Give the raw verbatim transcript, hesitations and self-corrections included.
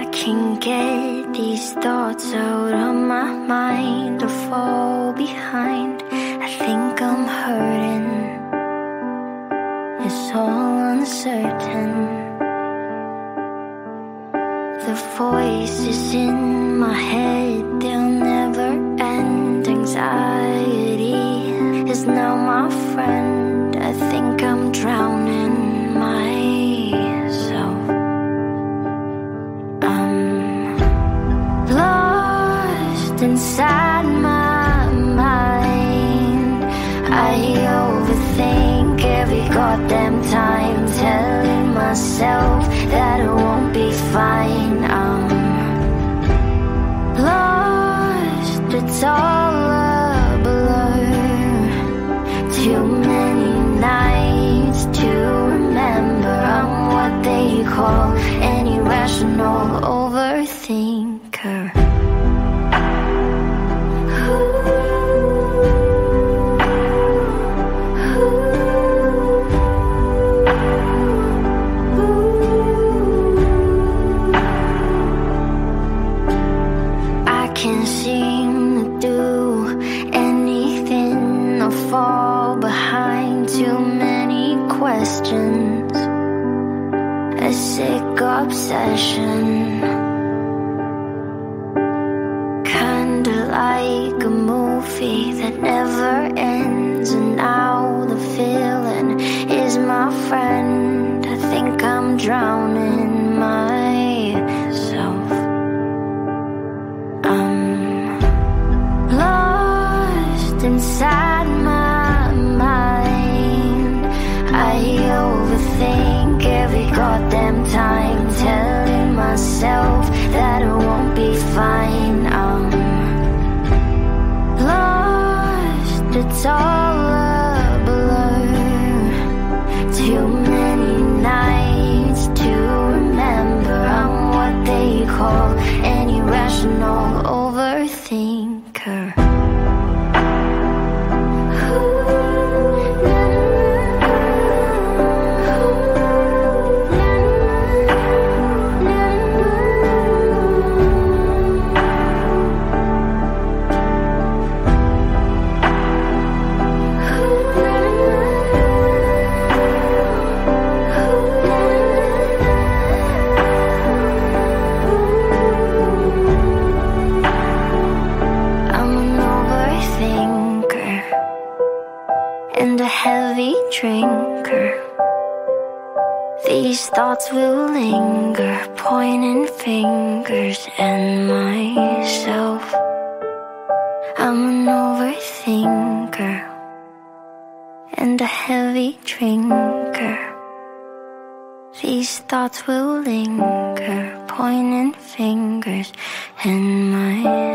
can't get these thoughts out of my mind or fall behind. I think I'm hurting, it's all uncertain. The voices in my head, they'll never end. Anxiety is now my friend. I think I'm drowning myself. I'm lost inside my mind. I overthink every goddamn time, telling myself that it won't be fine. I'm lost, it's all a blur. Too many nights to remember. I'm what they call an irrational overthinker. Can't seem to do anything or fall behind. Too many questions, a sick obsession, kinda like a movie that never ends. And now the feeling is my friend. I think I'm drowning myself. Inside my mind, I overthink every goddamn time, telling myself that it won't be fine. I'm lost, it's all a blur. Too many nights to remember. I'm what they call an irrational overthinker. And a heavy drinker. These thoughts will linger, pointing fingers at myself. I'm an overthinker and a heavy drinker. These thoughts will linger, pointing fingers at myself.